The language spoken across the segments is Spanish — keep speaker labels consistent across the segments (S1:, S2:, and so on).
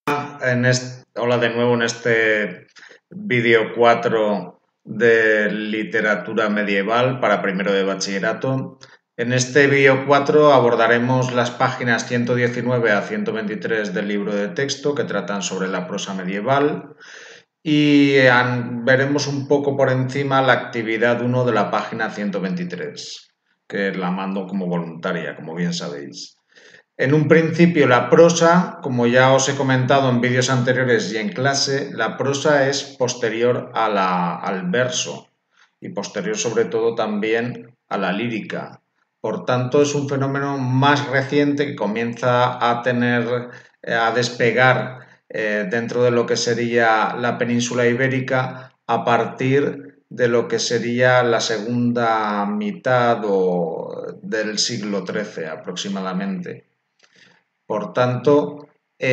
S1: Hola de nuevo en este vídeo 4 de literatura medieval para primero de bachillerato. En este vídeo 4 abordaremos las páginas 119 a 123 del libro de texto que tratan sobre la prosa medieval y veremos un poco por encima la actividad 1 de la página 123, que la mando como voluntaria, como bien sabéis. En un principio la prosa, como ya os he comentado en vídeos anteriores y en clase, la prosa es posterior al verso y posterior sobre todo también a la lírica. Por tanto, es un fenómeno más reciente que comienza a despegar dentro de lo que sería la península ibérica a partir de lo que sería la segunda mitad del siglo XIII aproximadamente. Por tanto,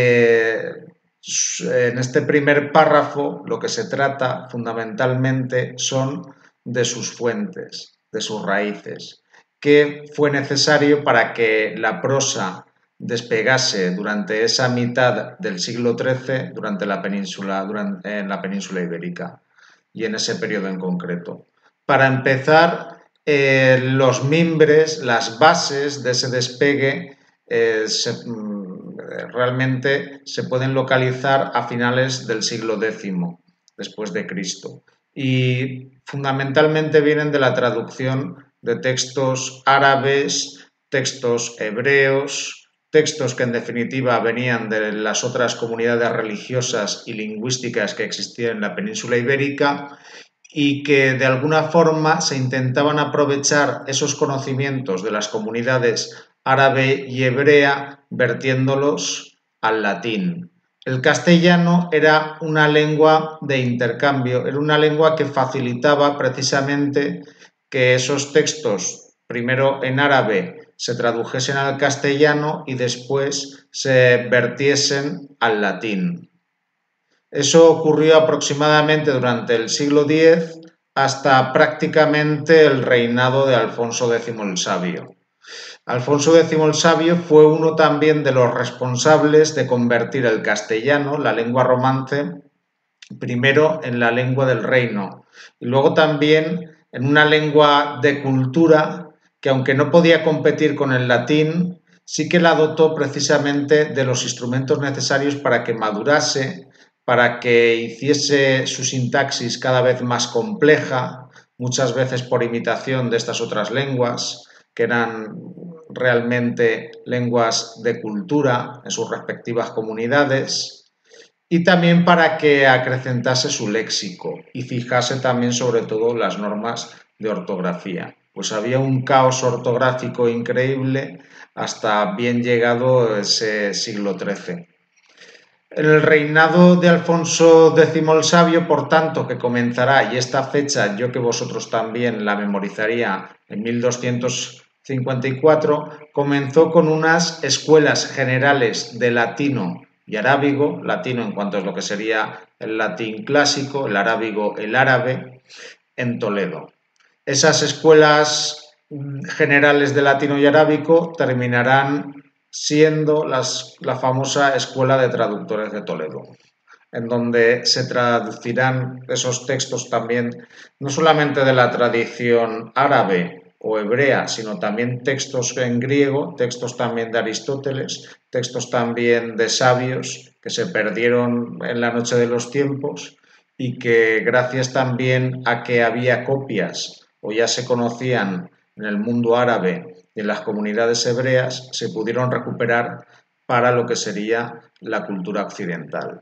S1: en este primer párrafo lo que se trata fundamentalmente son de sus fuentes, de sus raíces, qué fue necesario para que la prosa despegase durante esa mitad del siglo XIII en la península ibérica y en ese periodo en concreto. Para empezar, los mimbres, las bases de ese despegue realmente se pueden localizar a finales del siglo X después de Cristo y fundamentalmente vienen de la traducción de textos árabes, textos hebreos, textos que en definitiva venían de las otras comunidades religiosas y lingüísticas que existían en la península ibérica y que de alguna forma se intentaban aprovechar esos conocimientos de las comunidades árabe y hebrea vertiéndolos al latín. El castellano era una lengua de intercambio, era una lengua que facilitaba precisamente que esos textos, primero en árabe, se tradujesen al castellano y después se vertiesen al latín. Eso ocurrió aproximadamente durante el siglo X hasta prácticamente el reinado de Alfonso X el Sabio. Alfonso X el Sabio fue uno también de los responsables de convertir el castellano, la lengua romance, primero en la lengua del reino y luego también en una lengua de cultura que, aunque no podía competir con el latín, sí que la dotó precisamente de los instrumentos necesarios para que madurase, para que hiciese su sintaxis cada vez más compleja, muchas veces por imitación de estas otras lenguas, que eran realmente lenguas de cultura en sus respectivas comunidades, y también para que acrecentase su léxico y fijase también sobre todo las normas de ortografía. Pues había un caos ortográfico increíble hasta bien llegado ese siglo XIII. En el reinado de Alfonso X el Sabio, por tanto, que comenzará, y esta fecha yo que vosotros también la memorizaría, en 1254, comenzó con unas escuelas generales de latino y arábigo, latino en cuanto a lo que sería el latín clásico, el arábigo, el árabe, en Toledo. Esas escuelas generales de latino y arábico terminarán siendo la famosa Escuela de Traductores de Toledo, en donde se traducirán esos textos también, no solamente de la tradición árabe o hebrea, sino también textos en griego, textos también de Aristóteles, textos también de sabios que se perdieron en la noche de los tiempos y que gracias también a que había copias o ya se conocían en el mundo árabe y en las comunidades hebreas, se pudieron recuperar para lo que sería la cultura occidental.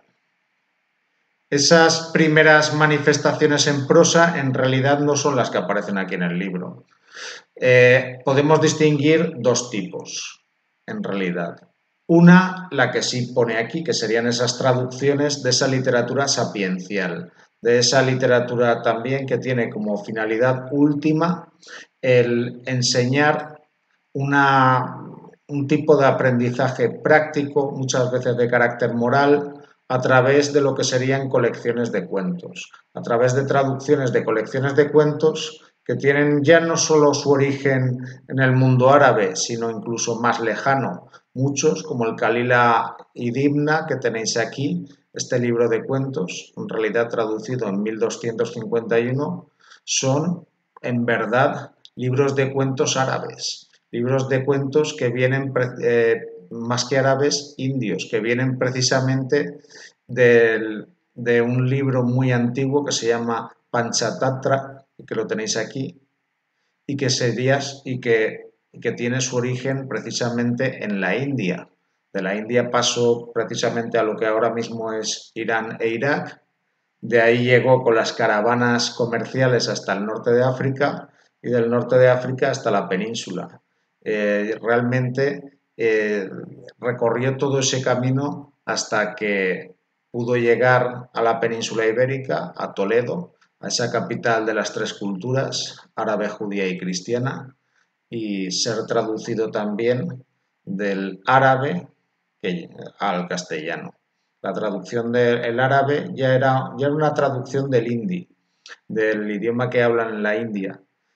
S1: Esas primeras manifestaciones en prosa en realidad no son las que aparecen aquí en el libro. Podemos distinguir dos tipos, en realidad. Una, la que sí pone aquí, que serían esas traducciones de esa literatura sapiencial, de esa literatura también que tiene como finalidad última el enseñar un tipo de aprendizaje práctico, muchas veces de carácter moral, a través de lo que serían colecciones de cuentos, a través de traducciones de colecciones de cuentos que tienen ya no solo su origen en el mundo árabe, sino incluso más lejano, Muchos, como el Kalila y Dimna que tenéis aquí, este libro de cuentos, en realidad traducido en 1251, son en verdad libros de cuentos árabes, libros de cuentos que vienen, más que árabes, indios, que vienen precisamente de un libro muy antiguo que se llama Panchatattva, que lo tenéis aquí, y que, y que tiene su origen precisamente en la India. De la India pasó precisamente a lo que ahora mismo es Irán e Irak. De ahí llegó con las caravanas comerciales hasta el norte de África y del norte de África hasta la península. Realmente recorrió todo ese camino hasta que pudo llegar a la península ibérica, a Toledo, a esa capital de las tres culturas, árabe, judía y cristiana, y ser traducido también del árabe al castellano. La traducción del árabe ya era una traducción del hindi, del idioma que hablan en la India,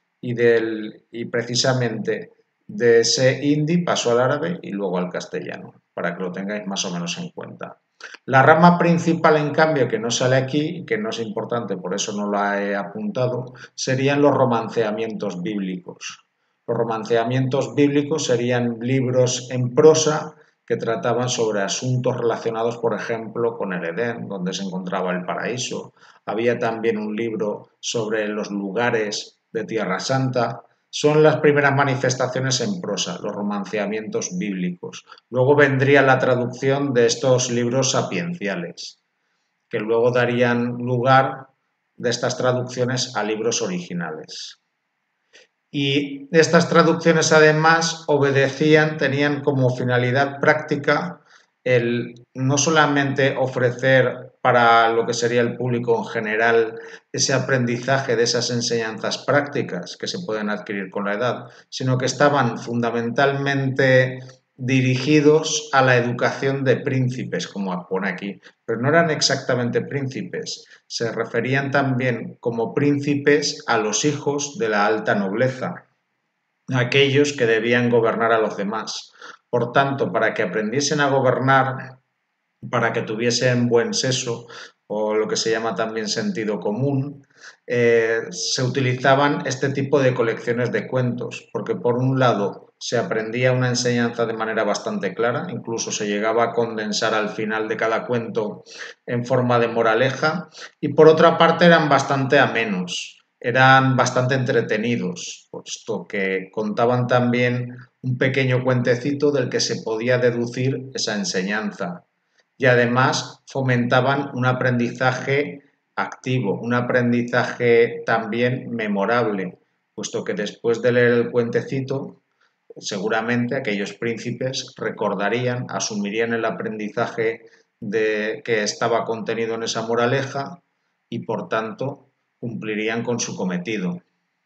S1: y precisamente de ese hindi pasó al árabe y luego al castellano, para que lo tengáis más o menos en cuenta. La rama principal, en cambio, que no sale aquí, que no es importante, por eso no la he apuntado, serían los romanceamientos bíblicos. Los romanceamientos bíblicos serían libros en prosa que trataban sobre asuntos relacionados, por ejemplo, con el Edén, donde se encontraba el paraíso. Había también un libro sobre los lugares de Tierra Santa. Son las primeras manifestaciones en prosa, los romanceamientos bíblicos. Luego vendría la traducción de estos libros sapienciales, que luego darían lugar de estas traducciones a libros originales. Y estas traducciones además tenían como finalidad práctica el no solamente ofrecer para lo que sería el público en general ese aprendizaje de esas enseñanzas prácticas que se pueden adquirir con la edad, sino que estaban fundamentalmente dirigidos a la educación de príncipes, como pone aquí, pero no eran exactamente príncipes, se referían también como príncipes a los hijos de la alta nobleza, aquellos que debían gobernar a los demás. Por tanto, para que aprendiesen a gobernar, para que tuviesen buen seso, o lo que se llama también sentido común, se utilizaban este tipo de colecciones de cuentos, porque por un lado se aprendía una enseñanza de manera bastante clara, incluso se llegaba a condensar al final de cada cuento en forma de moraleja, y por otra parte eran bastante amenos, eran bastante entretenidos, puesto que contaban también un pequeño cuentecito del que se podía deducir esa enseñanza. Y además fomentaban un aprendizaje activo, un aprendizaje también memorable, puesto que después de leer el cuentecito, seguramente aquellos príncipes recordarían, asumirían el aprendizaje que estaba contenido en esa moraleja y por tanto cumplirían con su cometido.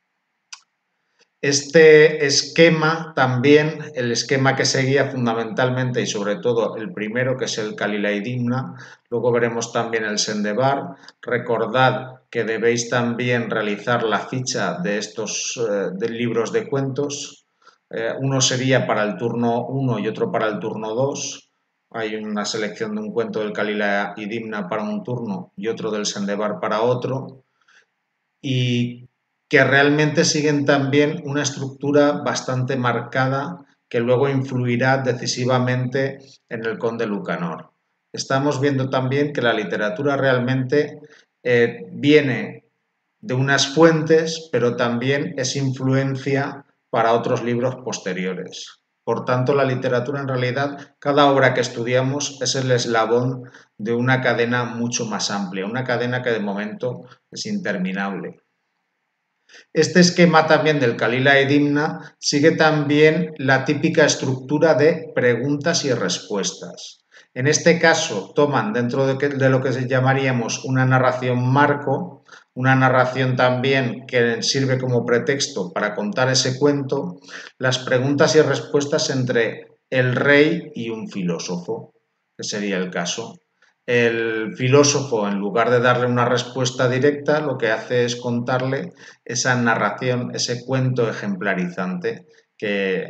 S1: Este esquema también, el esquema que seguía fundamentalmente y sobre todo el primero, que es el Kalila y Dimna, luego veremos también el Sendebar. Recordad que debéis también realizar la ficha de estos de libros de cuentos. Uno sería para el turno 1 y otro para el turno 2. Hay una selección de un cuento del Kalila y Dimna para un turno y otro del Sendebar para otro. Y que realmente siguen también una estructura bastante marcada que luego influirá decisivamente en el Conde Lucanor. Estamos viendo también que la literatura realmente viene de unas fuentes, pero también es influencia para otros libros posteriores. Por tanto, la literatura en realidad, cada obra que estudiamos es el eslabón de una cadena mucho más amplia, una cadena que de momento es interminable. Este esquema también del Kalila y Dimna sigue también la típica estructura de preguntas y respuestas. En este caso toman dentro de lo que llamaríamos una narración marco, una narración también que sirve como pretexto para contar ese cuento, las preguntas y respuestas entre el rey y un filósofo, que sería el caso. El filósofo, en lugar de darle una respuesta directa, lo que hace es contarle esa narración, ese cuento ejemplarizante que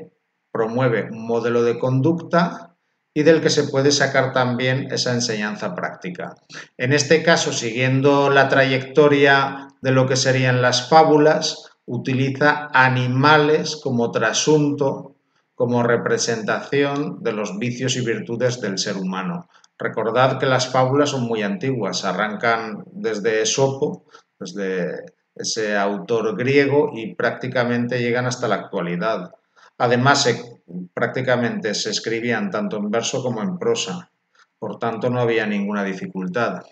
S1: promueve un modelo de conducta y del que se puede sacar también esa enseñanza práctica. En este caso, siguiendo la trayectoria de lo que serían las fábulas, utiliza animales como trasunto, como representación de los vicios y virtudes del ser humano. Recordad que las fábulas son muy antiguas, arrancan desde Esopo, desde ese autor griego, y prácticamente llegan hasta la actualidad. Además, prácticamente se escribían tanto en verso como en prosa, por tanto no había ninguna dificultad.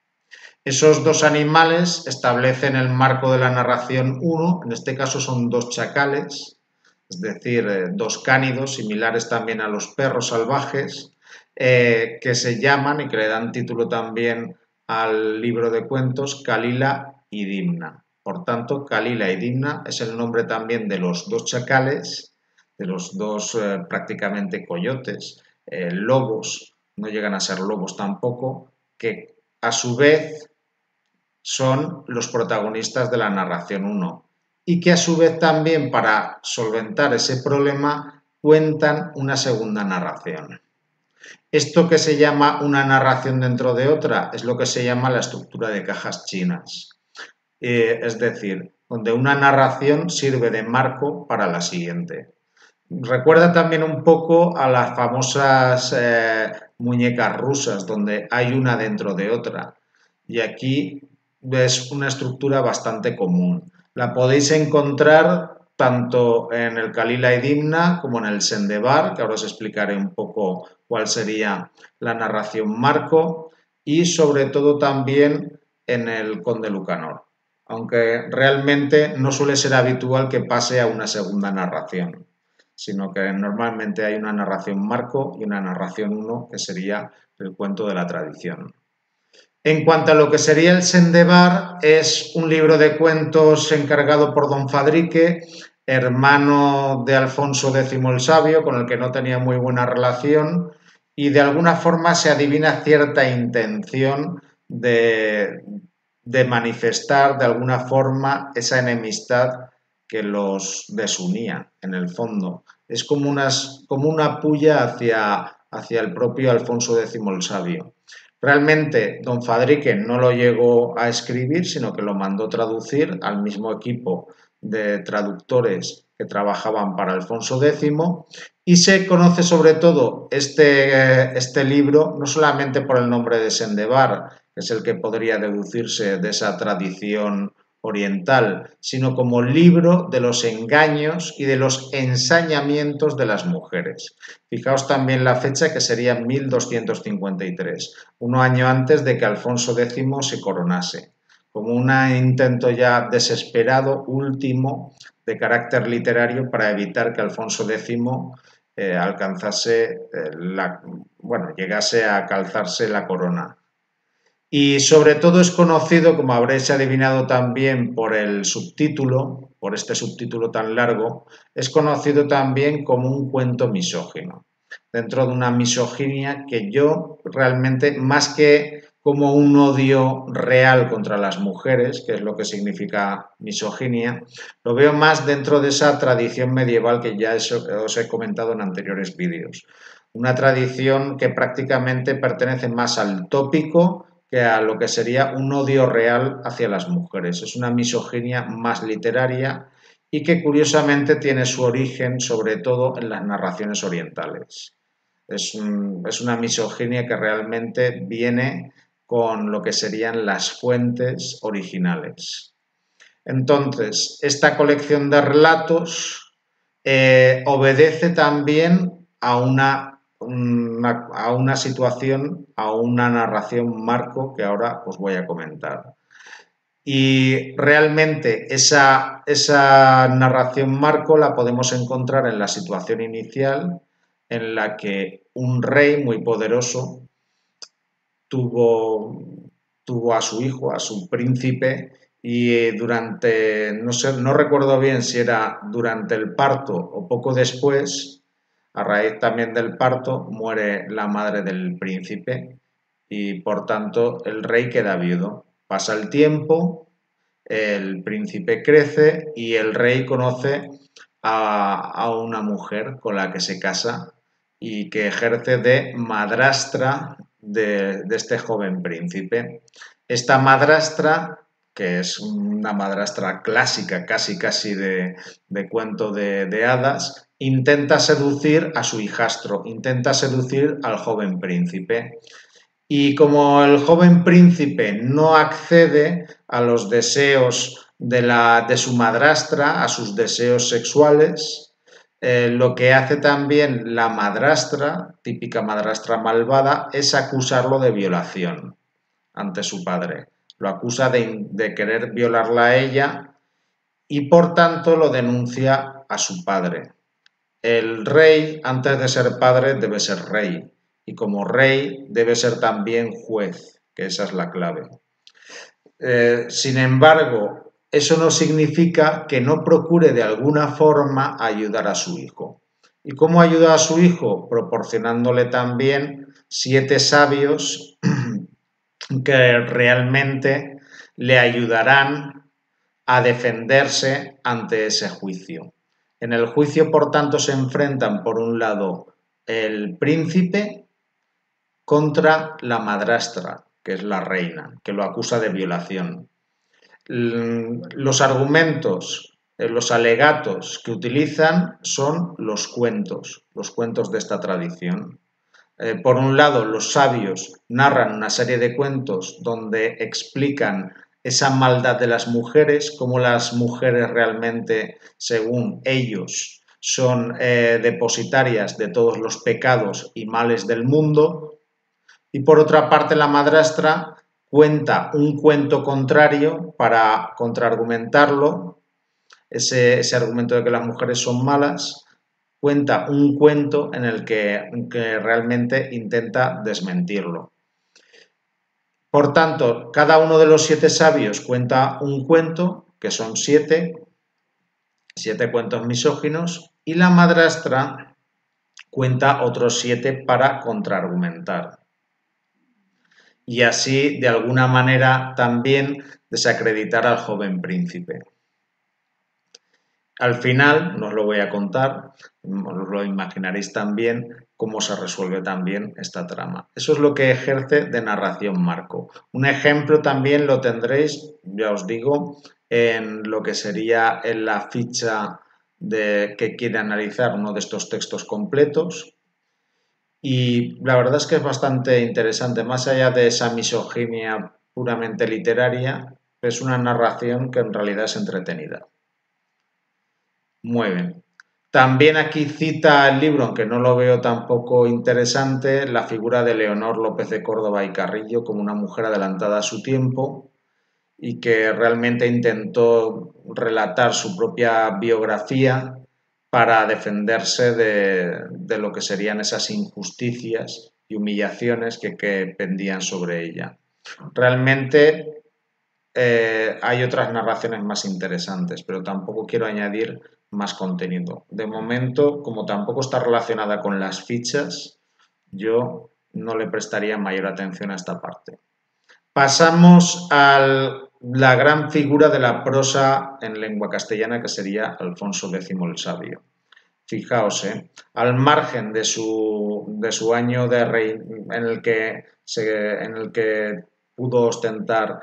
S1: Esos dos animales establecen el marco de la narración 1, en este caso son dos chacales, es decir, dos cánidos similares también a los perros salvajes, que se llaman y que le dan título también al libro de cuentos Calila y Dimna. Por tanto, Calila y Dimna es el nombre también de los dos chacales, de los dos prácticamente coyotes, lobos, no llegan a ser lobos tampoco, que a su vez son los protagonistas de la narración 1 y que a su vez también, para solventar ese problema, cuentan una segunda narración. Esto que se llama una narración dentro de otra es lo que se llama la estructura de cajas chinas. Es decir, donde una narración sirve de marco para la siguiente. Recuerda también un poco a las famosas muñecas rusas, donde hay una dentro de otra. Y aquí es una estructura bastante común. La podéis encontrar tanto en el Kalila y Dimna como en el Sendebar, que ahora os explicaré un poco cuál sería la narración marco, y sobre todo también en el Conde Lucanor, aunque realmente no suele ser habitual que pase a una segunda narración, sino que normalmente hay una narración marco y una narración 1, que sería el cuento de la tradición. En cuanto a lo que sería el Sendebar, es un libro de cuentos encargado por don Fadrique, hermano de Alfonso X el Sabio, con el que no tenía muy buena relación, y de alguna forma se adivina cierta intención de manifestar de alguna forma esa enemistad que los desunía, en el fondo. Es como una puya hacia el propio Alfonso X el Sabio. Realmente don Fadrique no lo llegó a escribir, sino que lo mandó traducir al mismo equipo de traductores que trabajaban para Alfonso X, y se conoce sobre todo este libro no solamente por el nombre de Sendebar, que es el que podría deducirse de esa tradición oriental, sino como libro de los engaños y de los ensañamientos de las mujeres. Fijaos también la fecha, que sería 1253, un año antes de que Alfonso X se coronase, como un intento ya desesperado, último, de carácter literario para evitar que Alfonso X llegase a calzarse la corona. Y sobre todo es conocido, como habréis adivinado también por el subtítulo, por este subtítulo tan largo, es conocido también como un cuento misógino, dentro de una misoginia que yo realmente, más que como un odio real contra las mujeres, que es lo que significa misoginia, lo veo más dentro de esa tradición medieval que ya os he comentado en anteriores vídeos. Una tradición que prácticamente pertenece más al tópico que a lo que sería un odio real hacia las mujeres. Es una misoginia más literaria y que curiosamente tiene su origen sobre todo en las narraciones orientales. Es una misoginia que realmente viene con lo que serían las fuentes originales. Entonces, esta colección de relatos obedece también a una situación, a una narración marco que ahora os voy a comentar. Y realmente esa narración marco la podemos encontrar en la situación inicial, en la que un rey muy poderoso tuvo a su hijo, a su príncipe, y no recuerdo bien si era durante el parto o poco después, a raíz también del parto, muere la madre del príncipe y por tanto el rey queda viudo. Pasa el tiempo, el príncipe crece y el rey conoce a una mujer con la que se casa y que ejerce de madrastra de este joven príncipe. Esta madrastra, que es una madrastra clásica, casi de cuento de hadas, intenta seducir a su hijastro, intenta seducir al joven príncipe. Y como el joven príncipe no accede a los deseos de su madrastra, a sus deseos sexuales, lo que hace también la madrastra, típica madrastra malvada, es acusarlo de violación ante su padre. Lo acusa de querer violarla a ella y por tanto lo denuncia a su padre. El rey, antes de ser padre, debe ser rey. Y como rey, debe ser también juez, que esa es la clave. Sin embargo, eso no significa que no procure de alguna forma ayudar a su hijo. ¿Y cómo ayuda a su hijo? Proporcionándole también 7 sabios que realmente le ayudarán a defenderse ante ese juicio. En el juicio, por tanto, se enfrentan, por un lado, el príncipe contra la madrastra, que es la reina, que lo acusa de violación. Los argumentos, los alegatos que utilizan son los cuentos de esta tradición. Por un lado, los sabios narran una serie de cuentos donde explican esa maldad de las mujeres, cómo las mujeres realmente, según ellos, son depositarias de todos los pecados y males del mundo. Y por otra parte, la madrastra cuenta un cuento contrario para contraargumentarlo, ese argumento de que las mujeres son malas, cuenta un cuento en el que realmente intenta desmentirlo. Por tanto, cada uno de los 7 sabios cuenta un cuento, que son 7 cuentos misóginos, y la madrastra cuenta otros 7 para contraargumentar. Y así, de alguna manera, también desacreditar al joven príncipe. Al final, no os lo voy a contar, os lo imaginaréis también cómo se resuelve también esta trama. Eso es lo que ejerce de narración Marco. Un ejemplo también lo tendréis, ya os digo, en lo que sería en la ficha que quiere analizar uno de estos textos completos. Y la verdad es que es bastante interesante, más allá de esa misoginia puramente literaria, es una narración que en realidad es entretenida. Muy bien. También aquí cita el libro, aunque no lo veo tampoco interesante, la figura de Leonor López de Córdoba y Carrillo como una mujer adelantada a su tiempo y que realmente intentó relatar su propia biografía para defenderse de lo que serían esas injusticias y humillaciones que pendían sobre ella. Realmente hay otras narraciones más interesantes, pero tampoco quiero añadir más contenido. De momento, como tampoco está relacionada con las fichas, yo no le prestaría mayor atención a esta parte. Pasamos a la gran figura de la prosa en lengua castellana, que sería Alfonso X el Sabio. Fijaos, al margen de su año de rey en el que pudo ostentar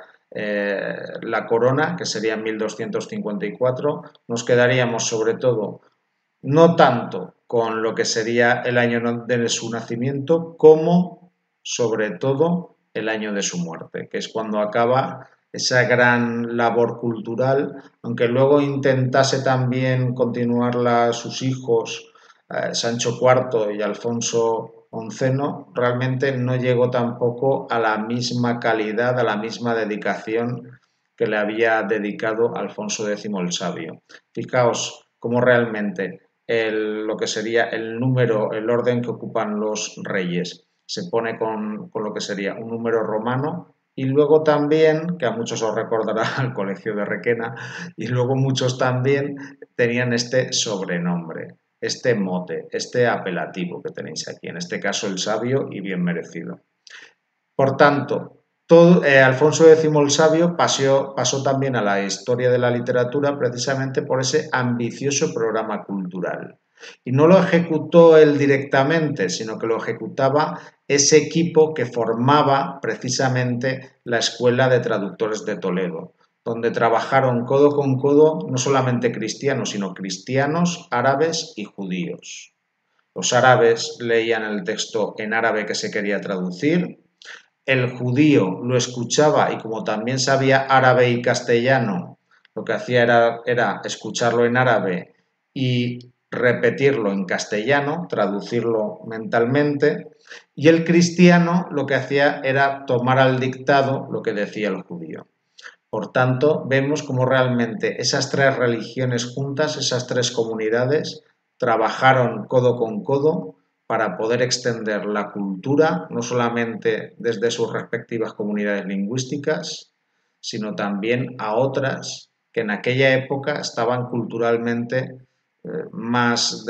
S1: la corona, que sería 1254, nos quedaríamos sobre todo no tanto con lo que sería el año de su nacimiento, como sobre todo el año de su muerte, que es cuando acaba esa gran labor cultural, aunque luego intentase también continuarla sus hijos, Sancho IV y Alfonso XI, realmente no llegó tampoco a la misma calidad, a la misma dedicación que le había dedicado Alfonso X el Sabio. Fijaos cómo realmente lo que sería el número, el orden que ocupan los reyes, se pone con lo que sería un número romano y luego también, que a muchos os recordará el Colegio de Requena, y luego muchos también tenían este sobrenombre, este mote, este apelativo que tenéis aquí, en este caso el Sabio y bien merecido. Por tanto, Alfonso X el Sabio pasó también a la historia de la literatura precisamente por ese ambicioso programa cultural. Y no lo ejecutó él directamente, sino que lo ejecutaba ese equipo que formaba precisamente la Escuela de Traductores de Toledo, donde trabajaron codo con codo no solamente cristianos, sino cristianos, árabes y judíos. Los árabes leían el texto en árabe que se quería traducir, el judío lo escuchaba y como también sabía árabe y castellano, lo que hacía era escucharlo en árabe y repetirlo en castellano, traducirlo mentalmente, y el cristiano lo que hacía era tomar al dictado lo que decía el judío. Por tanto, vemos cómo realmente esas tres religiones juntas, esas tres comunidades, trabajaron codo con codo para poder extender la cultura, no solamente desde sus respectivas comunidades lingüísticas, sino también a otras que en aquella época estaban culturalmente más,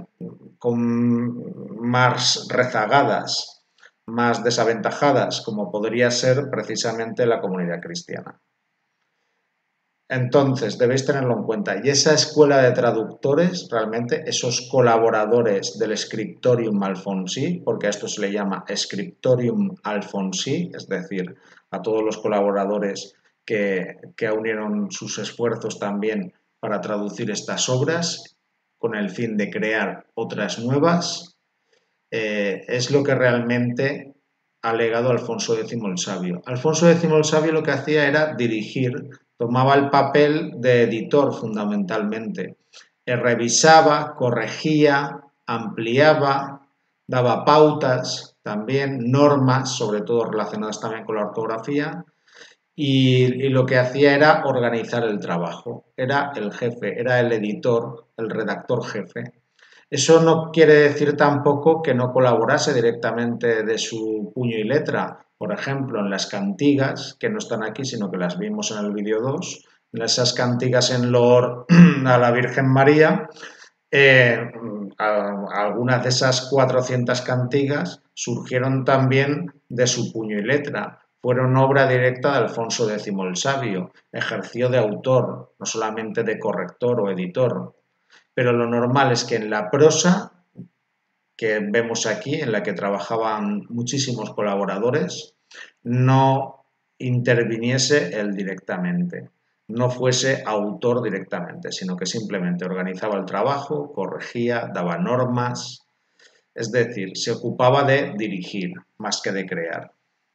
S1: más rezagadas, más desaventajadas, como podría ser precisamente la comunidad cristiana. Entonces, debéis tenerlo en cuenta. Y esa escuela de traductores, realmente, esos colaboradores del Scriptorium Alfonsi, porque a esto se le llama Scriptorium Alfonsi, es decir, a todos los colaboradores que unieron sus esfuerzos también para traducir estas obras, con el fin de crear otras nuevas, es lo que realmente ha legado Alfonso X el Sabio. Alfonso X el Sabio lo que hacía era dirigir, tomaba el papel de editor fundamentalmente. Revisaba, corregía, ampliaba, daba pautas también, normas, sobre todo relacionadas también con la ortografía, y lo que hacía era organizar el trabajo. Era el jefe, era el editor, el redactor jefe. Eso no quiere decir tampoco que no colaborase directamente de su puño y letra. Por ejemplo, en las cantigas, que no están aquí, sino que las vimos en el vídeo 2, en esas cantigas en loor a la Virgen María, algunas de esas 400 cantigas surgieron también de su puño y letra. Fueron obra directa de Alfonso X el Sabio. Ejerció de autor, no solamente de corrector o editor. Pero lo normal es que en la prosa que vemos aquí, en la que trabajaban muchísimos colaboradores, no interviniese él directamente, no fuese autor directamente, sino que simplemente organizaba el trabajo, corregía, daba normas, es decir, se ocupaba de dirigir más que de crear.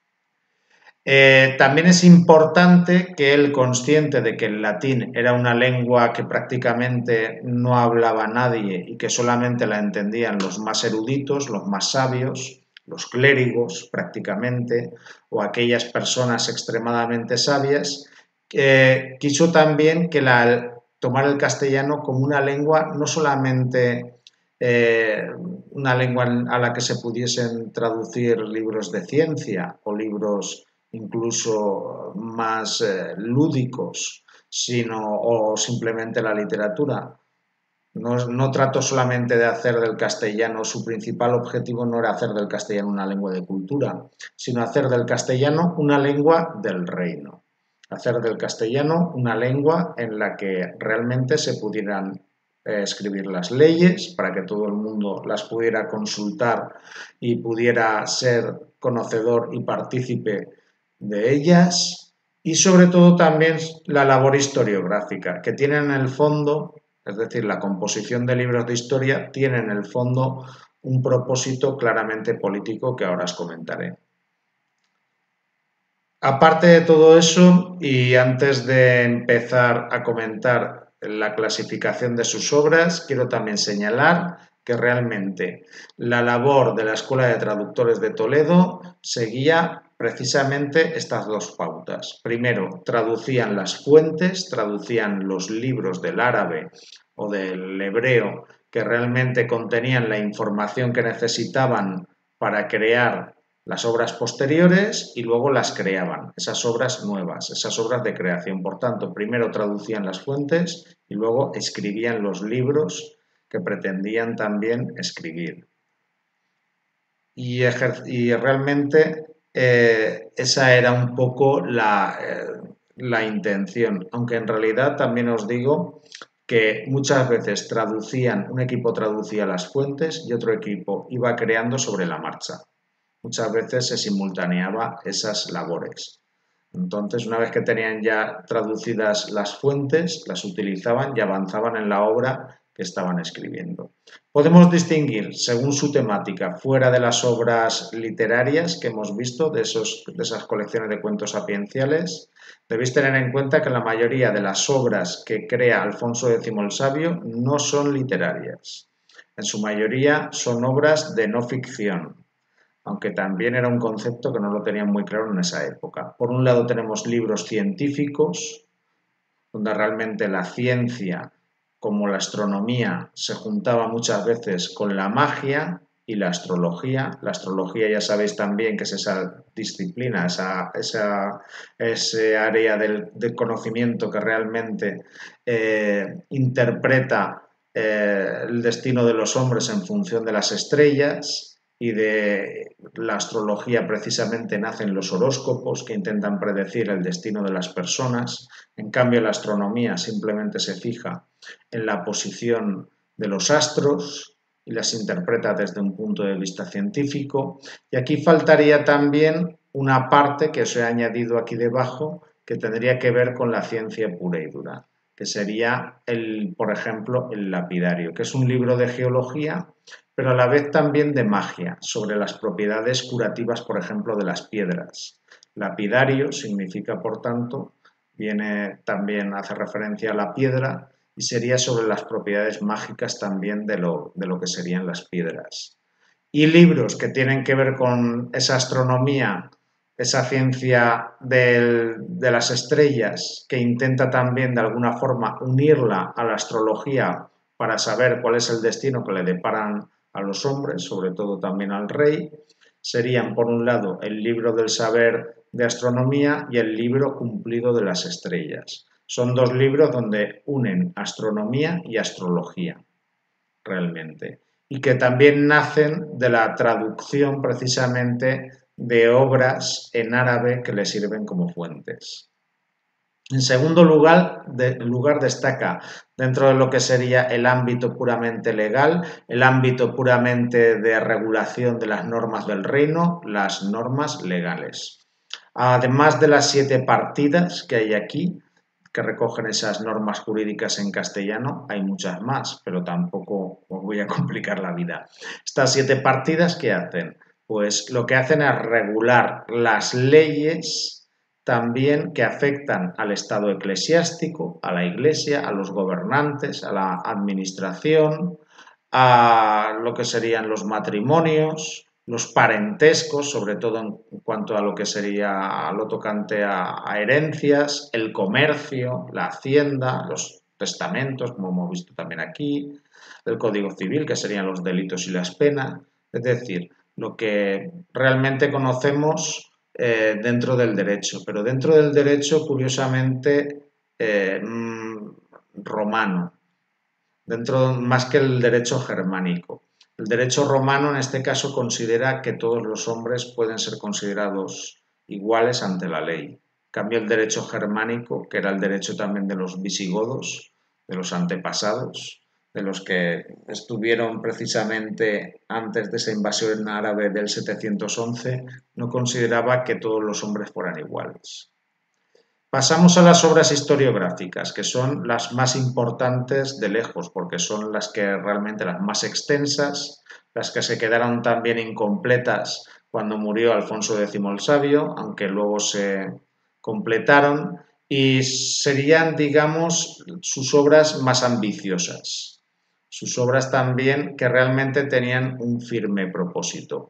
S1: También es importante que él, consciente de que el latín era una lengua que prácticamente no hablaba nadie y que solamente la entendían los más eruditos, los más sabios, los clérigos prácticamente, o aquellas personas extremadamente sabias, quiso también que tomar el castellano como una lengua no solamente una lengua a la que se pudiesen traducir libros de ciencia o libros incluso más lúdicos, o simplemente la literatura. No trato solamente de hacer del castellano, su principal objetivo no era hacer del castellano una lengua de cultura, sino hacer del castellano una lengua del reino. Hacer del castellano una lengua en la que realmente se pudieran escribir las leyes para que todo el mundo las pudiera consultar y pudiera ser conocedor y partícipe de ellas, y sobre todo también la labor historiográfica, que tiene en el fondo, es decir, la composición de libros de historia, tiene en el fondo un propósito claramente político que ahora os comentaré. Aparte de todo eso, y antes de empezar a comentar la clasificación de sus obras, quiero también señalar que realmente la labor de la Escuela de Traductores de Toledo seguía precisamente estas dos pautas. Primero, traducían las fuentes, traducían los libros del árabe o del hebreo que realmente contenían la información que necesitaban para crear las obras posteriores, y luego las creaban, esas obras nuevas, esas obras de creación. Por tanto, primero traducían las fuentes y luego escribían los libros que pretendían también escribir. Y realmente esa era un poco la intención, aunque en realidad también os digo que muchas veces un equipo traducía las fuentes y otro equipo iba creando sobre la marcha. Muchas veces se simultaneaba esas labores. Entonces, una vez que tenían ya traducidas las fuentes, las utilizaban y avanzaban en la obra que estaban escribiendo. Podemos distinguir, según su temática, fuera de las obras literarias que hemos visto, de esas colecciones de cuentos sapienciales. Debéis tener en cuenta que la mayoría de las obras que crea Alfonso X el Sabio no son literarias. En su mayoría son obras de no ficción, aunque también era un concepto que no lo tenían muy claro en esa época. Por un lado tenemos libros científicos, donde realmente la ciencia, como la astronomía, se juntaba muchas veces con la magia y la astrología. La astrología ya sabéis también que es esa disciplina, ese área del conocimiento que realmente interpreta el destino de los hombres en función de las estrellas, y de la astrología precisamente nacen los horóscopos que intentan predecir el destino de las personas. En cambio, la astronomía simplemente se fija en la posición de los astros y las interpreta desde un punto de vista científico. Y aquí faltaría también una parte que os he añadido aquí debajo, que tendría que ver con la ciencia pura y dura, que sería, por ejemplo, el lapidario, que es un libro de geología, pero a la vez también de magia, sobre las propiedades curativas, por ejemplo, de las piedras. Lapidario significa, por tanto, hace referencia a la piedra y sería sobre las propiedades mágicas también de lo que serían las piedras. Y libros que tienen que ver con esa astronomía, esa ciencia de las estrellas, que intenta también de alguna forma unirla a la astrología para saber cuál es el destino que le deparan a los hombres, sobre todo también al rey, serían por un lado el libro del saber de astronomía y el libro cumplido de las estrellas. Son dos libros donde unen astronomía y astrología, realmente, y que también nacen de la traducción precisamente de obras en árabe que le sirven como fuentes. En segundo lugar destaca, dentro de lo que sería el ámbito puramente legal, el ámbito puramente de regulación de las normas del reino, las normas legales. Además de las 7 partidas que hay aquí, que recogen esas normas jurídicas en castellano, hay muchas más, pero tampoco os voy a complicar la vida. Estas 7 partidas, ¿qué hacen? Pues lo que hacen es regular las leyes también que afectan al Estado eclesiástico, a la Iglesia, a los gobernantes, a la administración, a lo que serían los matrimonios, los parentescos, sobre todo en cuanto a lo que sería lo tocante a herencias, el comercio, la hacienda, los testamentos, como hemos visto también aquí, el Código Civil, que serían los delitos y las penas, es decir, lo que realmente conocemos dentro del derecho, pero dentro del derecho, curiosamente, romano, dentro más que el derecho germánico. El derecho romano, en este caso, considera que todos los hombres pueden ser considerados iguales ante la ley. En cambio, el derecho germánico, que era el derecho también de los visigodos, de los antepasados, de los que estuvieron precisamente antes de esa invasión árabe del 711, no consideraba que todos los hombres fueran iguales. Pasamos a las obras historiográficas, que son las más importantes de lejos, porque son las que realmente las más extensas, las que se quedaron también incompletas cuando murió Alfonso X el Sabio, aunque luego se completaron, y serían, digamos, sus obras más ambiciosas, sus obras también que realmente tenían un firme propósito.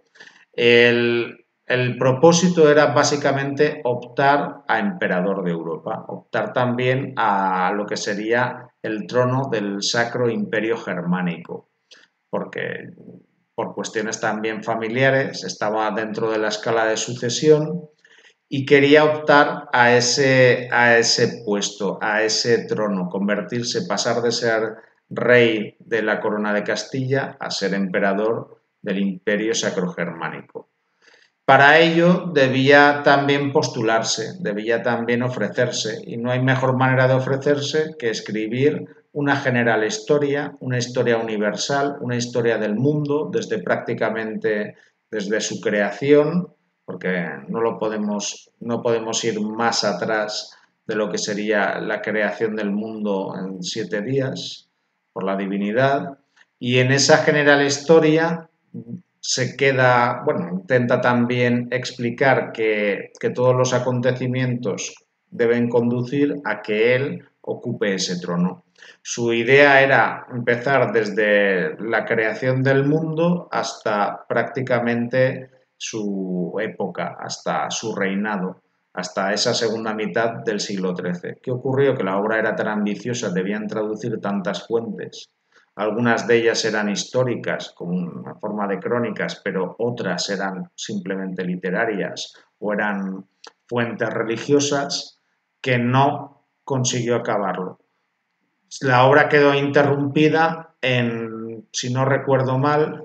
S1: El propósito era básicamente optar a emperador de Europa, optar también a lo que sería el trono del Sacro Imperio Germánico, porque por cuestiones también familiares estaba dentro de la escala de sucesión y quería optar a ese puesto, a ese trono, convertirse, pasar de ser rey de la corona de Castilla a ser emperador del Imperio Sacro Germánico. Para ello debía también postularse, debía también ofrecerse, y no hay mejor manera de ofrecerse que escribir una general historia, una historia universal, una historia del mundo desde prácticamente desde su creación, porque no podemos ir más atrás de lo que sería la creación del mundo en 7 días por la divinidad, y en esa general historia se queda, bueno, intenta también explicar que todos los acontecimientos deben conducir a que él ocupe ese trono. Su idea era empezar desde la creación del mundo hasta prácticamente su época, hasta su reinado, hasta esa segunda mitad del siglo XIII. ¿Qué ocurrió? Que la obra era tan ambiciosa, debían traducir tantas fuentes. Algunas de ellas eran históricas, como una forma de crónicas, pero otras eran simplemente literarias o eran fuentes religiosas, que no consiguió acabarlo. La obra quedó interrumpida si no recuerdo mal,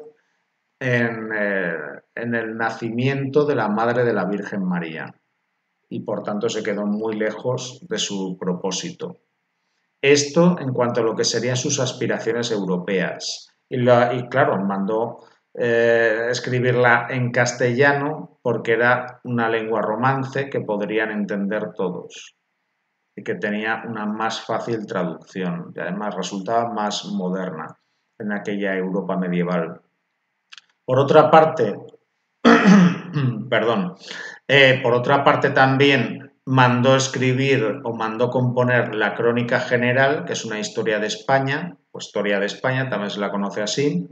S1: en el nacimiento de la Madre de la Virgen María, y por tanto se quedó muy lejos de su propósito. Esto en cuanto a lo que serían sus aspiraciones europeas. Y claro, mandó escribirla en castellano porque era una lengua romance que podrían entender todos y que tenía una más fácil traducción y además resultaba más moderna en aquella Europa medieval. Por otra parte, perdón, por otra parte también mandó escribir o mandó componer la Crónica General, que es una historia de España, o historia de España, también se la conoce así,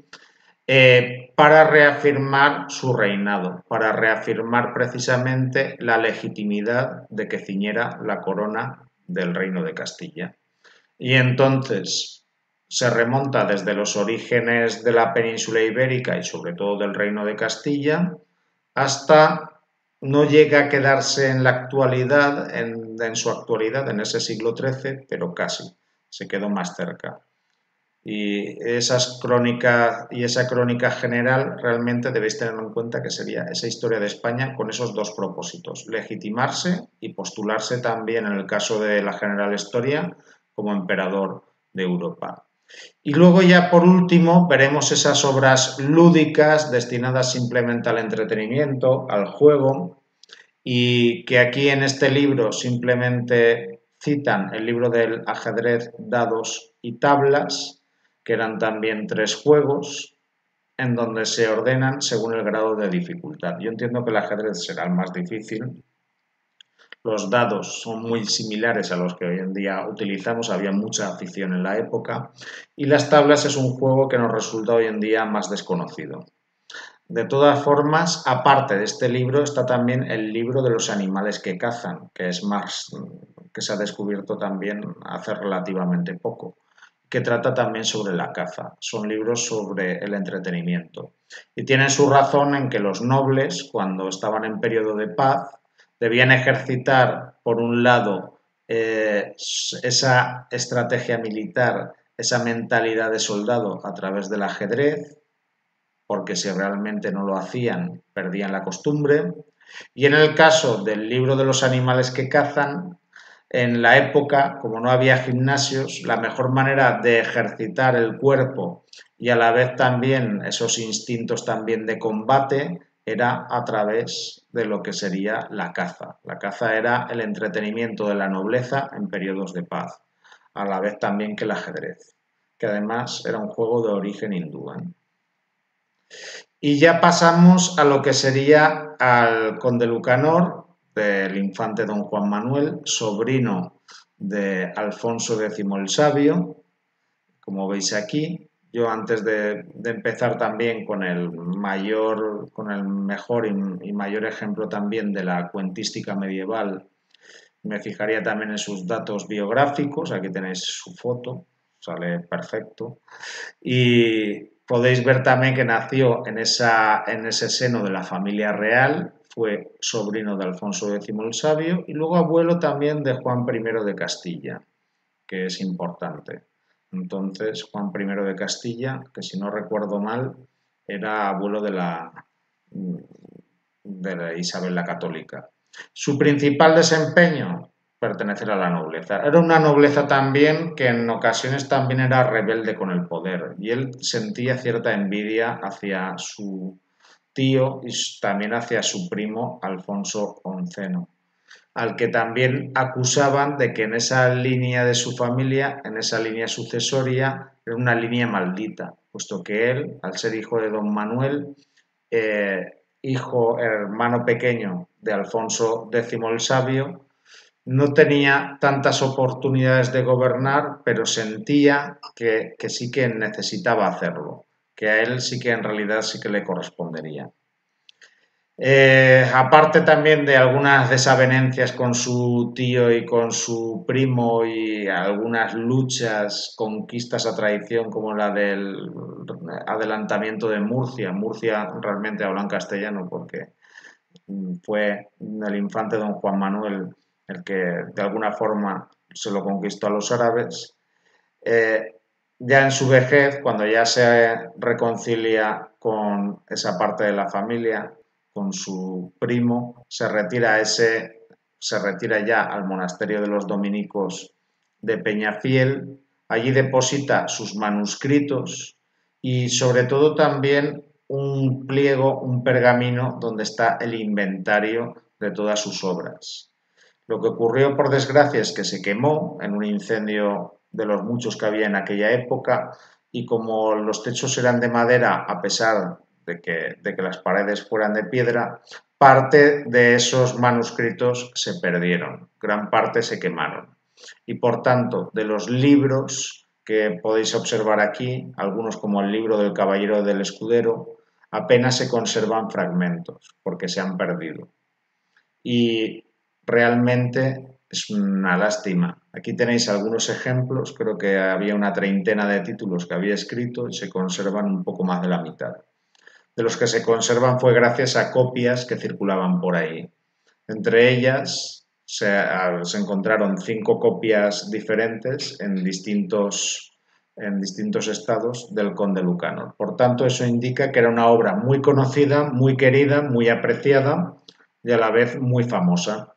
S1: para reafirmar su reinado, para reafirmar precisamente la legitimidad de que ciñera la corona del Reino de Castilla. Y entonces se remonta desde los orígenes de la península ibérica y sobre todo del Reino de Castilla hasta no llega a quedarse en la actualidad, en su actualidad, en ese siglo XIII, pero casi, se quedó más cerca. Y esa crónica general realmente debéis tener en cuenta que sería esa historia de España con esos dos propósitos, legitimarse y postularse también en el caso de la general historia como emperador de Europa. Y luego ya por último veremos esas obras lúdicas destinadas simplemente al entretenimiento, al juego, y que aquí en este libro simplemente citan el libro del ajedrez, dados y tablas, que eran también 3 juegos en donde se ordenan según el grado de dificultad. Yo entiendo que el ajedrez será el más difícil. Los dados son muy similares a los que hoy en día utilizamos, había mucha afición en la época, y las tablas es un juego que nos resulta hoy en día más desconocido. De todas formas, aparte de este libro, está también el libro de los animales que cazan, que es más, que se ha descubierto también hace relativamente poco, que trata también sobre la caza. Son libros sobre el entretenimiento. Y tienen su razón en que los nobles, cuando estaban en periodo de paz, debían ejercitar, por un lado, esa estrategia militar, esa mentalidad de soldado a través del ajedrez, porque si realmente no lo hacían, perdían la costumbre. Y en el caso del libro de los animales que cazan, en la época, como no había gimnasios, la mejor manera de ejercitar el cuerpo y a la vez también esos instintos también de combate era a través de lo que sería la caza. La caza era el entretenimiento de la nobleza en periodos de paz, a la vez también que el ajedrez, que además era un juego de origen hindú. Y ya pasamos a lo que sería al conde Lucanor, del infante don Juan Manuel, sobrino de Alfonso X el Sabio, como veis aquí. Yo antes de empezar también con el mejor y mayor ejemplo también de la cuentística medieval, me fijaría también en sus datos biográficos. Aquí tenéis su foto, sale perfecto. Y podéis ver también que nació en ese seno de la familia real, fue sobrino de Alfonso X el Sabio y luego abuelo también de Juan I de Castilla, que es importante. Entonces, Juan I de Castilla, que si no recuerdo mal, era abuelo de Isabel la Católica. Su principal desempeño, pertenecer a la nobleza. Era una nobleza también que en ocasiones también era rebelde con el poder y él sentía cierta envidia hacia su tío y también hacia su primo Alfonso XI, al que también acusaban de que en esa línea de su familia, en esa línea sucesoria, era una línea maldita, puesto que él, al ser hijo de don Manuel, hermano pequeño de Alfonso X el Sabio, no tenía tantas oportunidades de gobernar, pero sentía que sí que necesitaba hacerlo, que a él sí que en realidad sí que le correspondería. Aparte también de algunas desavenencias con su tío y con su primo y algunas luchas, conquistas a traición como la del adelantamiento de Murcia. Murcia realmente habla en castellano porque fue el infante don Juan Manuel el que de alguna forma se lo conquistó a los árabes. Eh, ya en su vejez, cuando ya se reconcilia con esa parte de la familia, con su primo, se retira ya al monasterio de los dominicos de Peñafiel, allí deposita sus manuscritos y sobre todo también un pliego, un pergamino donde está el inventario de todas sus obras. Lo que ocurrió, por desgracia, es que se quemó en un incendio de los muchos que había en aquella época y como los techos eran de madera, a pesar de que las paredes fueran de piedra, parte de esos manuscritos se perdieron, gran parte se quemaron. Y por tanto, de los libros que podéis observar aquí, algunos como el libro del Caballero del Escudero, apenas se conservan fragmentos porque se han perdido. Y realmente es una lástima. Aquí tenéis algunos ejemplos, creo que había una treintena de títulos que había escrito y se conservan un poco más de la mitad. De los que se conservan fue gracias a copias que circulaban por ahí. Entre ellas se encontraron 5 copias diferentes en distintos estados del Conde Lucanor. Por tanto, eso indica que era una obra muy conocida, muy querida, muy apreciada y a la vez muy famosa.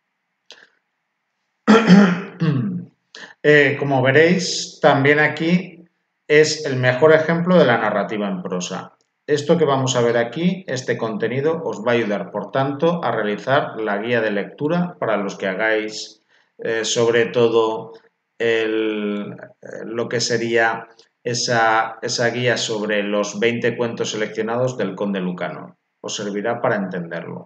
S1: Como veréis, también aquí es el mejor ejemplo de la narrativa en prosa. Esto que vamos a ver aquí, este contenido, os va a ayudar, por tanto, a realizar la guía de lectura para los que hagáis sobre todo lo que sería esa guía sobre los 20 cuentos seleccionados del Conde Lucanor. Os servirá para entenderlo.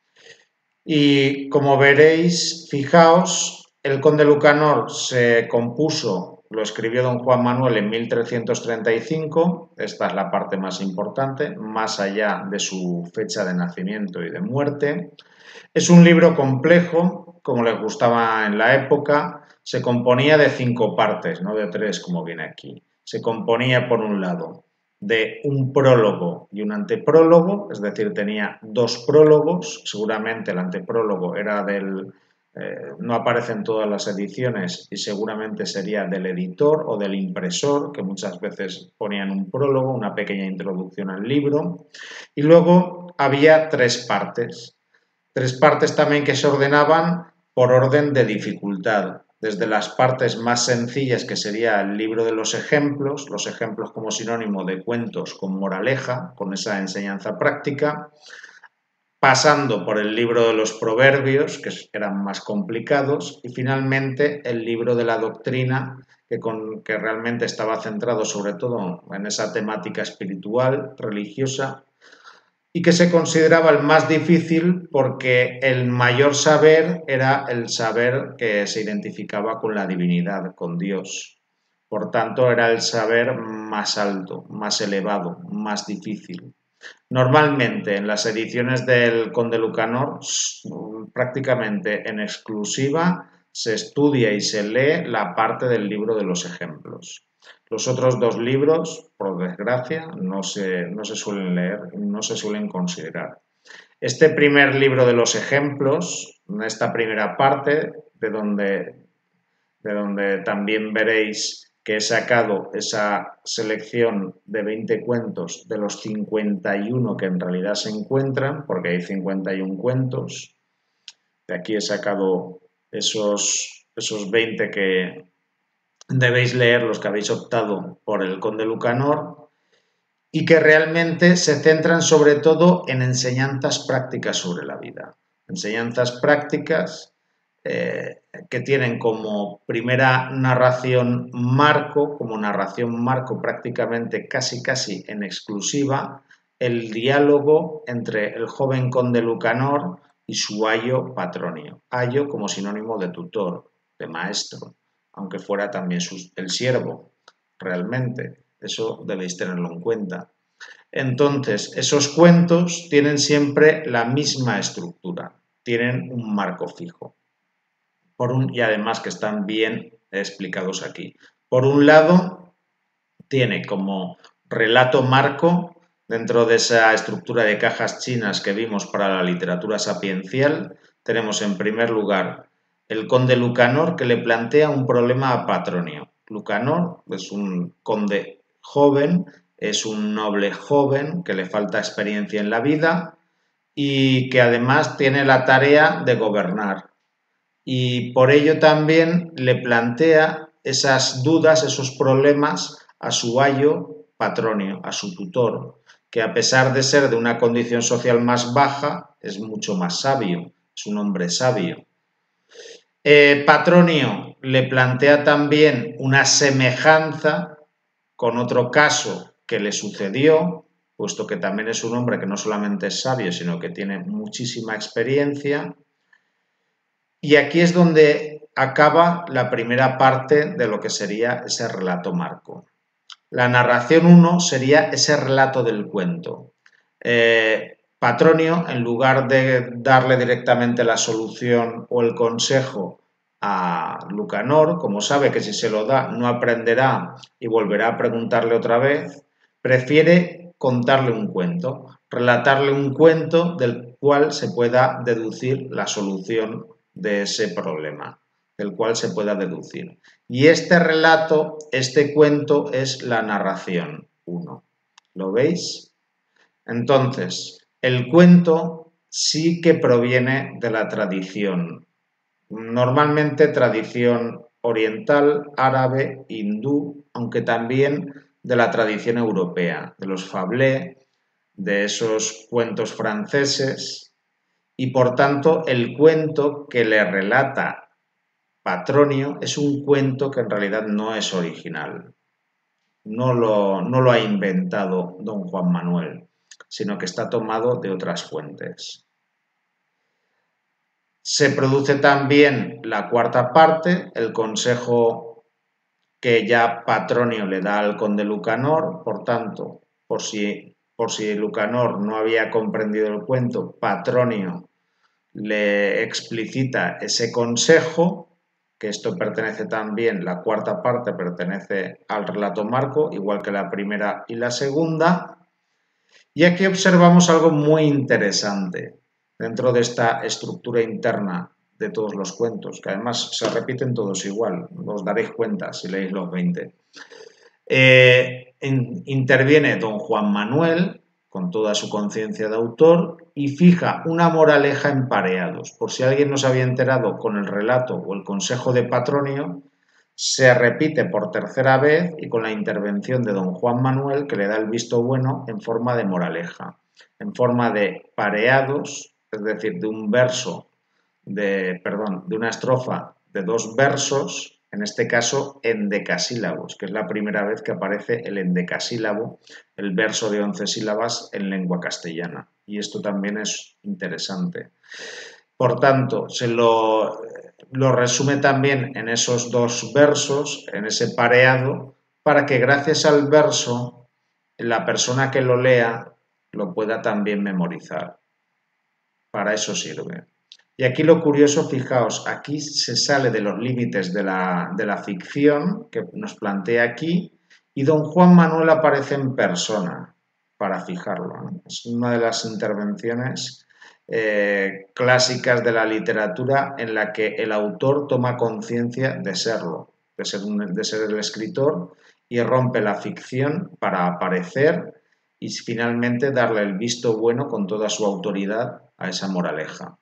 S1: Y como veréis, fijaos, el Conde Lucanor se compuso, lo escribió don Juan Manuel en 1335, esta es la parte más importante, más allá de su fecha de nacimiento y de muerte. Es un libro complejo, como les gustaba en la época, se componía de 5 partes, no de 3 como viene aquí. Se componía, por un lado, de un prólogo y un anteprólogo, es decir, tenía 2 prólogos, seguramente el anteprólogo era no aparece en todas las ediciones y seguramente sería del editor o del impresor, que muchas veces ponían un prólogo, una pequeña introducción al libro, y luego había 3 partes. 3 partes también que se ordenaban por orden de dificultad, desde las partes más sencillas, que sería el libro de los ejemplos como sinónimo de cuentos con moraleja, con esa enseñanza práctica, pasando por el libro de los proverbios, que eran más complicados, y finalmente el libro de la doctrina, que realmente estaba centrado sobre todo en esa temática espiritual, religiosa, y que se consideraba el más difícil porque el mayor saber era el saber que se identificaba con la divinidad, con Dios. Por tanto, era el saber más alto, más elevado, más difícil. Normalmente en las ediciones del Conde Lucanor, prácticamente en exclusiva, se estudia y se lee la parte del libro de los ejemplos. Los otros 2 libros, por desgracia, no se suelen leer, no se suelen considerar. Este primer libro de los ejemplos, esta primera parte, de donde también veréis que he sacado esa selección de 20 cuentos de los 51 que en realidad se encuentran, porque hay 51 cuentos. De aquí he sacado esos 20 que debéis leer, los que habéis optado por el Conde Lucanor, y que realmente se centran sobre todo en enseñanzas prácticas sobre la vida. Enseñanzas prácticas que tienen como primera narración marco, prácticamente casi en exclusiva, el diálogo entre el joven conde Lucanor y su ayo Patronio. Ayo como sinónimo de tutor, de maestro, aunque fuera también el siervo, realmente. Eso debéis tenerlo en cuenta. Entonces, esos cuentos tienen siempre la misma estructura, tienen un marco fijo. Y además que están bien explicados aquí. Por un lado, tiene como relato marco, dentro de esa estructura de cajas chinas que vimos para la literatura sapiencial, tenemos en primer lugar el conde Lucanor, que le plantea un problema a Patronio. Lucanor es un conde joven, es un noble joven que le falta experiencia en la vida y que además tiene la tarea de gobernar. Y por ello también le plantea esas dudas, esos problemas a su ayo Patronio, a su tutor, que a pesar de ser de una condición social más baja, es mucho más sabio, es un hombre sabio. Patronio le plantea también una semejanza con otro caso que le sucedió, puesto que también es un hombre que no solamente es sabio, sino que tiene muchísima experiencia. Y aquí es donde acaba la primera parte de lo que sería ese relato marco. La narración 1 sería ese relato del cuento. Patronio, en lugar de darle directamente la solución o el consejo a Lucanor, como sabe que si se lo da no aprenderá y volverá a preguntarle otra vez, prefiere contarle un cuento, relatarle un cuento del cual se pueda deducir la solución de ese problema, del cual se pueda deducir. Y este relato, este cuento es la narración 1. ¿Lo veis? Entonces, el cuento sí que proviene de la tradición, normalmente tradición oriental, árabe, hindú, aunque también de la tradición europea, de los fablés, de esos cuentos franceses, y por tanto el cuento que le relata Patronio es un cuento que en realidad no es original, no lo ha inventado don Juan Manuel, sino que está tomado de otras fuentes. Se produce también la cuarta parte, el consejo que ya Patronio le da al conde Lucanor, por tanto, por si Lucanor no había comprendido el cuento, Patronio le explicita ese consejo, que esto pertenece también, la cuarta parte pertenece al relato marco, igual que la primera y la segunda. Y aquí observamos algo muy interesante dentro de esta estructura interna de todos los cuentos, que además se repiten todos igual, os daréis cuenta si leéis los 20. Interviene don Juan Manuel, con toda su conciencia de autor, y fija una moraleja en pareados. Por si alguien no se había enterado con el relato o el consejo de Patronio, se repite por tercera vez y con la intervención de don Juan Manuel, que le da el visto bueno en forma de moraleja, en forma de pareados, es decir, de un verso, de una estrofa de 2 versos, en este caso endecasílabos, que es la primera vez que aparece el endecasílabo, el verso de 11 sílabas en lengua castellana. Y esto también es interesante. Por tanto, se lo resume también en esos 2 versos, en ese pareado, para que gracias al verso la persona que lo lea lo pueda también memorizar. Para eso sirve. Y aquí lo curioso, fijaos, aquí se sale de los límites de la ficción que nos plantea aquí y don Juan Manuel aparece en persona para fijarlo, ¿no? Es una de las intervenciones clásicas de la literatura en la que el autor toma conciencia de serlo, de ser el escritor, y rompe la ficción para aparecer y finalmente darle el visto bueno con toda su autoridad a esa moraleja.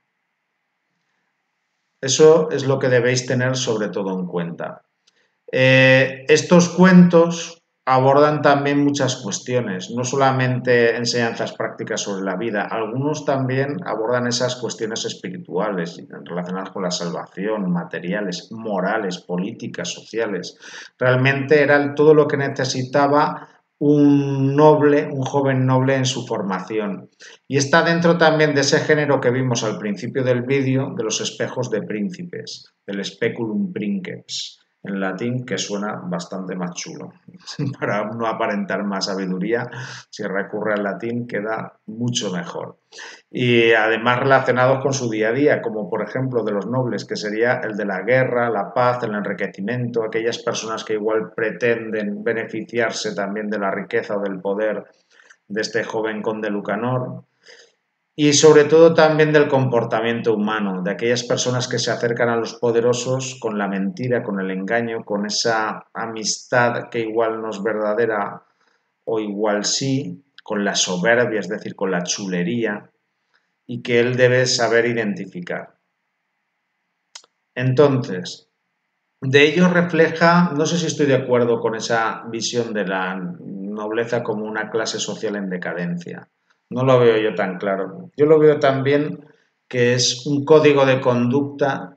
S1: Eso es lo que debéis tener sobre todo en cuenta. Estos cuentos abordan también muchas cuestiones, no solamente enseñanzas prácticas sobre la vida, algunos también abordan esas cuestiones espirituales relacionadas con la salvación, materiales, morales, políticas, sociales. Realmente era todo lo que necesitaba un noble, un joven noble en su formación. Y está dentro también de ese género que vimos al principio del vídeo, de los espejos de príncipes, del speculum princeps en latín, que suena bastante más chulo. Para no aparentar más sabiduría, si recurre al latín queda mucho mejor. Y además relacionados con su día a día, como por ejemplo de los nobles, que sería el de la guerra, la paz, el enriquecimiento, aquellas personas que igual pretenden beneficiarse también de la riqueza o del poder de este joven conde Lucanor. Y sobre todo también del comportamiento humano, de aquellas personas que se acercan a los poderosos con la mentira, con el engaño, con esa amistad que igual no es verdadera o igual sí, con la soberbia, es decir, con la chulería, y que él debe saber identificar. Entonces, de ello refleja, no sé si estoy de acuerdo con esa visión de la nobleza como una clase social en decadencia. No lo veo yo tan claro. Yo lo veo también que es un código de conducta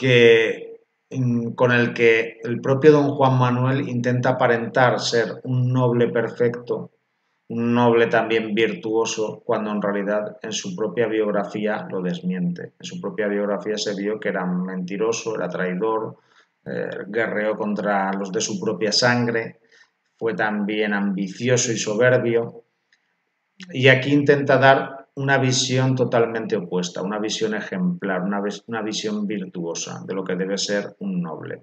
S1: con el que el propio don Juan Manuel intenta aparentar ser un noble perfecto, un noble también virtuoso, cuando en realidad en su propia biografía lo desmiente. En su propia biografía se vio que era mentiroso, era traidor, guerreó contra los de su propia sangre, fue también ambicioso y soberbio, y aquí intenta dar una visión totalmente opuesta, una visión ejemplar, una visión virtuosa de lo que debe ser un noble,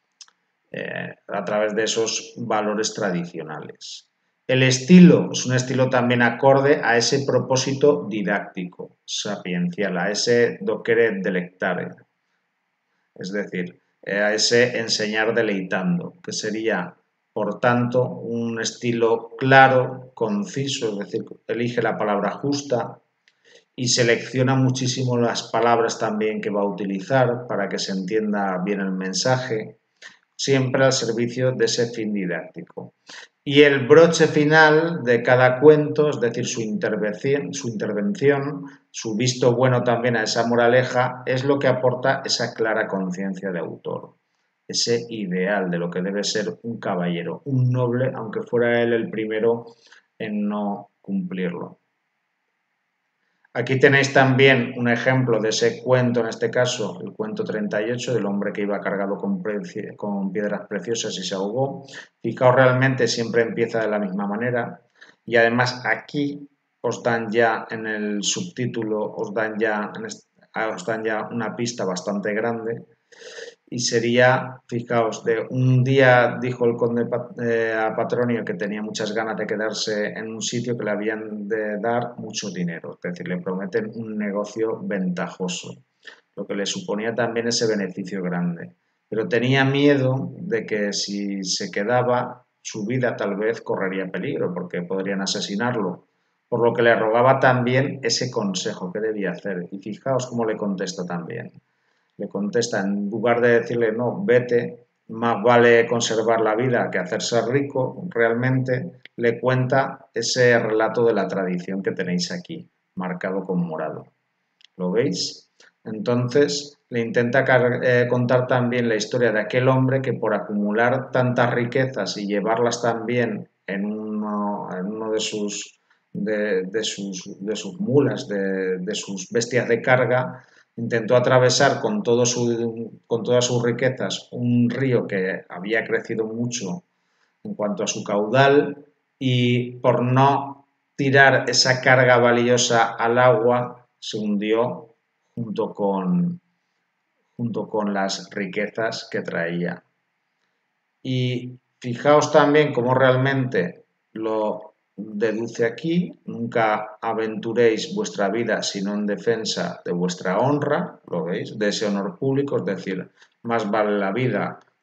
S1: a través de esos valores tradicionales. El estilo es un estilo también acorde a ese propósito didáctico, sapiencial, a ese docere delectare, es decir, a ese enseñar deleitando, que sería, por tanto, un estilo claro, conciso, es decir, elige la palabra justa y selecciona muchísimo las palabras también que va a utilizar para que se entienda bien el mensaje, siempre al servicio de ese fin didáctico. Y el broche final de cada cuento, es decir, su intervención, su visto bueno también a esa moraleja, es lo que aporta esa clara conciencia de autor, ese ideal de lo que debe ser un caballero, un noble, aunque fuera él el primero en no cumplirlo. Aquí tenéis también un ejemplo de ese cuento, en este caso, el cuento 38, del hombre que iba cargado con piedras preciosas y se ahogó. Fijaos, realmente siempre empieza de la misma manera. Y además aquí os dan ya en el subtítulo, os dan ya una pista bastante grande. Y sería, fijaos, de un día dijo el conde a Patronio que tenía muchas ganas de quedarse en un sitio que le habían de dar mucho dinero, es decir, le prometen un negocio ventajoso, lo que le suponía también ese beneficio grande. Pero tenía miedo de que si se quedaba, su vida tal vez correría peligro, porque podrían asesinarlo, por lo que le rogaba también ese consejo que debía hacer. Y fijaos cómo le contesta también. Le contesta, en lugar de decirle no, vete, más vale conservar la vida que hacerse rico, realmente le cuenta ese relato de la tradición que tenéis aquí, marcado con morado. ¿Lo veis? Entonces le intenta contar también la historia de aquel hombre que por acumular tantas riquezas y llevarlas también en uno de sus mulas, de sus bestias de carga, intentó atravesar con todas sus riquezas un río que había crecido mucho en cuanto a su caudal, y por no tirar esa carga valiosa al agua se hundió junto con las riquezas que traía. Y fijaos también cómo realmente lo deduce aquí: nunca aventuréis vuestra vida sino en defensa de vuestra honra, ¿lo veis? De ese honor público, es decir, más vale la vida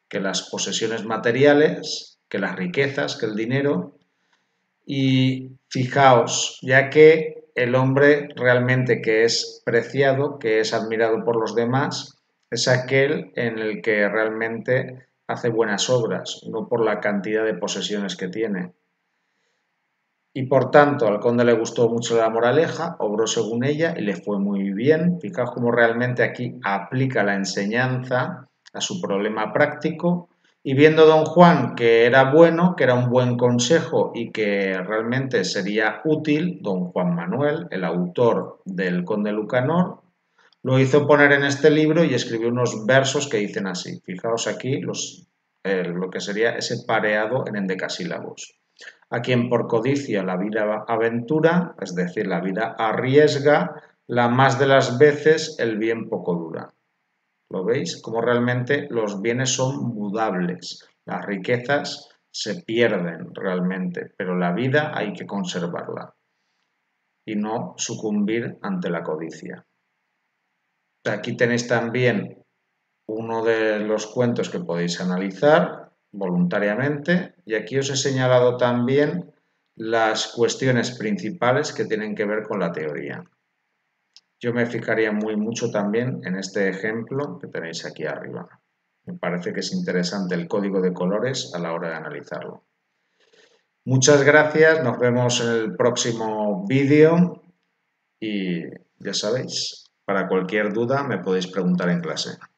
S1: que las posesiones materiales, que las riquezas, que el dinero. Y fijaos, ya que el hombre realmente que es preciado, que es admirado por los demás, es aquel en el que realmente hace buenas obras, no por la cantidad de posesiones que tiene. Y por tanto, al conde le gustó mucho la moraleja, obró según ella y le fue muy bien. Fijaos cómo realmente aquí aplica la enseñanza a su problema práctico. Y viendo don Juan que era bueno, que era un buen consejo y que realmente sería útil, don Juan Manuel, el autor del Conde Lucanor, lo hizo poner en este libro y escribió unos versos que dicen así. Fijaos aquí lo que sería ese pareado en endecasílabos. A quien por codicia la vida aventura, es decir, la vida arriesga, la más de las veces el bien poco dura. ¿Lo veis? Como realmente los bienes son mudables, las riquezas se pierden realmente, pero la vida hay que conservarla y no sucumbir ante la codicia. Aquí tenéis también uno de los cuentos que podéis analizar voluntariamente y aquí os he señalado también las cuestiones principales que tienen que ver con la teoría. Yo me fijaría mucho también en este ejemplo que tenéis aquí arriba. Me parece que es interesante el código de colores a la hora de analizarlo. Muchas gracias, nos vemos en el próximo vídeo y ya sabéis, para cualquier duda me podéis preguntar en clase.